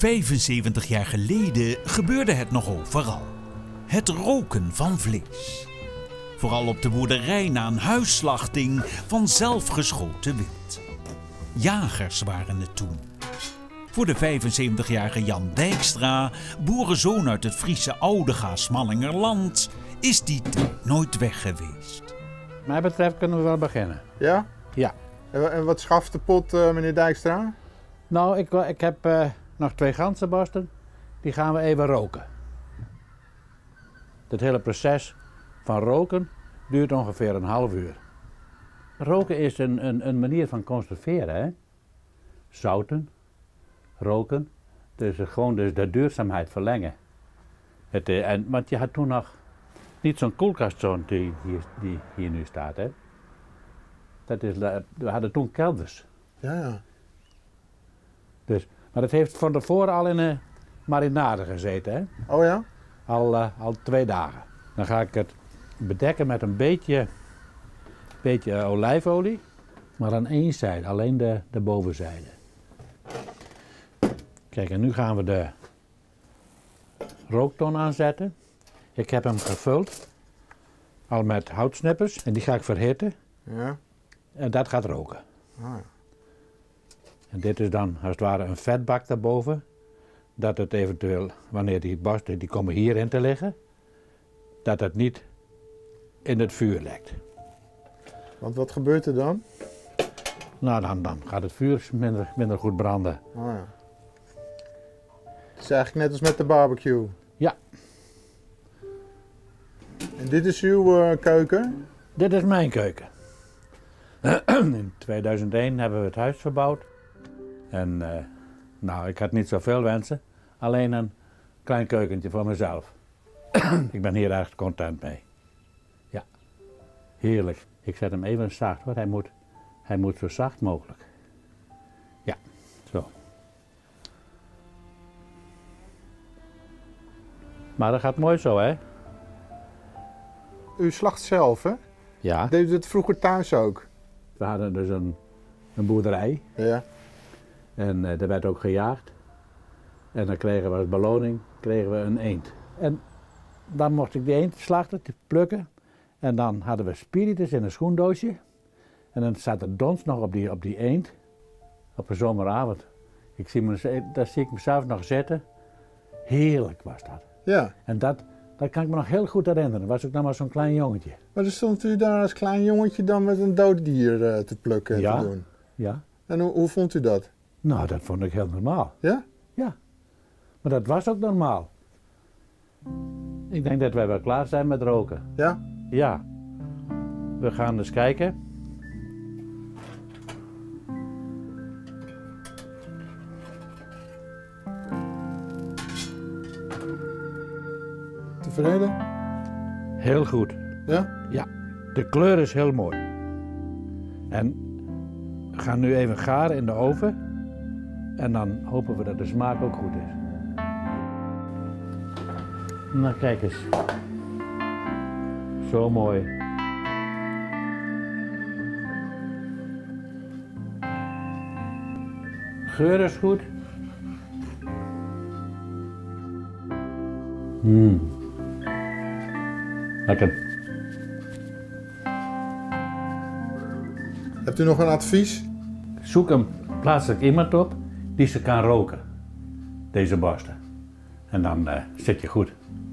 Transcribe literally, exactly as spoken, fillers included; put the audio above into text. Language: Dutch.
vijfenzeventig jaar geleden gebeurde het nog overal. Het roken van vlees. Vooral op de boerderij na een huisslachting van zelfgeschoten wild. Jagers waren het toen. Voor de vijfenzeventigjarige Jan Dijkstra, boerenzoon uit het Friese Oudega-Smallingerland, is die tijd nooit weg geweest. Wat mij betreft kunnen we wel beginnen. Ja? Ja. En wat schaft de pot, uh, meneer Dijkstra? Nou, ik, ik heb uh, nog twee ganzenborsten. Die gaan we even roken. Het hele proces van roken duurt ongeveer een half uur. Roken is een, een, een manier van conserveren, hè? Zouten, roken, dus gewoon dus de duurzaamheid verlengen. Het, en, want je had toen nog niet zo'n koelkast zo'n die, die, die hier nu staat, hè? Dat is, we hadden toen kelders. Ja, ja. Dus, maar het heeft van tevoren al in een marinade gezeten, hè? Oh ja? Al, uh, al twee dagen. Dan ga ik het bedekken met een beetje, beetje uh, olijfolie, maar aan één zijde, alleen de, de bovenzijde. Kijk, en nu gaan we de rookton aanzetten. Ik heb hem gevuld, al met houtsnippers, en die ga ik verhitten. Ja. En dat gaat roken. Ah. En dit is dan als het ware een vetbak daarboven. Dat het eventueel, wanneer die borsten, die komen hierin te liggen, dat het niet in het vuur lekt. Want wat gebeurt er dan? Nou, dan, dan gaat het vuur minder, minder goed branden. Oh ja. Het is eigenlijk net als met de barbecue. Ja. En dit is uw uh, keuken? Dit is mijn keuken. In tweeduizend één hebben we het huis verbouwd. En uh, nou, ik had niet zoveel wensen. Alleen een klein keukentje voor mezelf. Ik ben hier echt content mee. Ja, heerlijk. Ik zet hem even zacht, want hij moet, hij moet zo zacht mogelijk. Ja, zo. Maar dat gaat mooi zo, hè? U slacht zelf, hè? Ja. Deed u dat vroeger thuis ook? We hadden dus een, een boerderij. Ja. En uh, er werd ook gejaagd. En dan kregen we als beloning kregen we een eend. En dan mocht ik die eend slachten, plukken. En dan hadden we spiritus in een schoendoosje. En dan zat er dons nog op die, op die eend. Op een zomeravond. Ik zie me, daar zie ik mezelf nog zitten. Heerlijk was dat. Ja. En dat, dat kan ik me nog heel goed herinneren. Was ik nog maar zo'n klein jongetje. Maar dan stond u daar als klein jongetje dan met een dood dier uh, te plukken en Ja. te doen? Ja. En hoe, hoe vond u dat? Nou, dat vond ik heel normaal. Ja? Ja. Maar dat was ook normaal. Ik denk dat wij wel klaar zijn met roken. Ja? Ja. We gaan eens kijken. Tevreden? Heel goed. Ja? Ja. De kleur is heel mooi. En we gaan nu even garen in de oven. En dan hopen we dat de smaak ook goed is. Nou, kijk eens. Zo mooi. Geur is goed. Mm. Lekker. Hebt u nog een advies? Zoek een plaatselijk iemand op die ze kan roken. Deze borsten. En dan uh, zit je goed.